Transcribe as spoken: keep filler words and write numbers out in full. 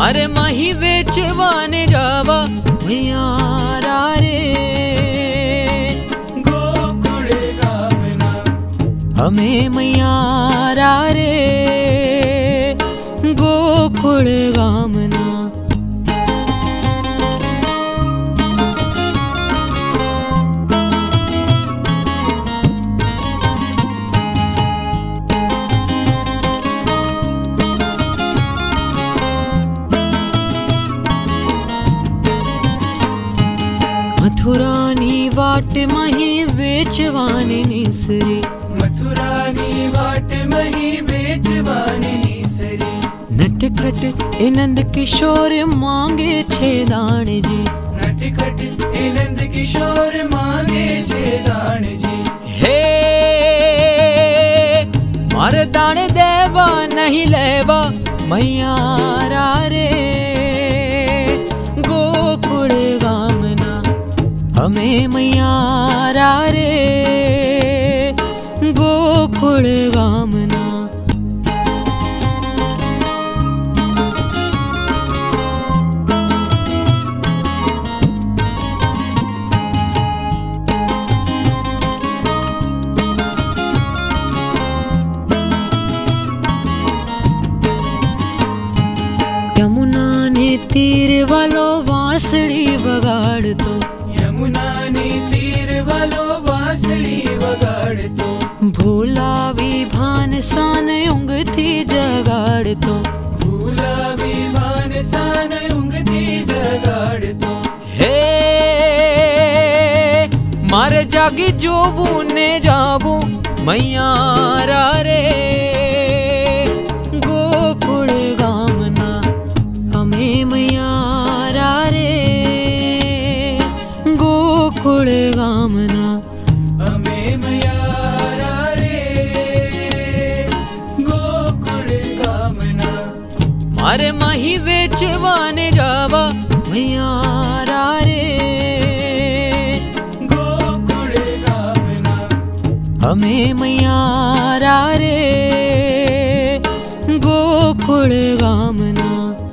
अरे माही वेचवाने जावा मैयारा रे गोकुल गामना हमें मैयारा रे गोकुल गामना। मथुरानी वाट मही वेचवाने निसरी मथुरानी वाट मही वेचवाने निसरी नटखट इनंद किशोर मांगे छे दान जी नटखट इनंद किशोर मांगे छे दान जी। हे मारे दान देवा नहीं लेवा मैयारा रे गोकुल गामना हमें मैयारा रे गोकुल गामना। यमुना ने तीर वालो वांसड़ी बगाड़ तो यमुना ने तीर वालो बांसुरी वगाड़ तो भूला भी भान सान उंगती जगाड़ तो भूला भी भान सान उंगती जगाड़ तो। हे मारे जागी जोवू ने जावू मैयारा रे गोकुल गामना हमें मैयारा रे गोकुल गामना हमें मैयारा रे गोकुल गामना। मारे माही वेचवाने जावा मैयारा रे गोकुल गामना हमें मैयारा रे गोकुल गामना।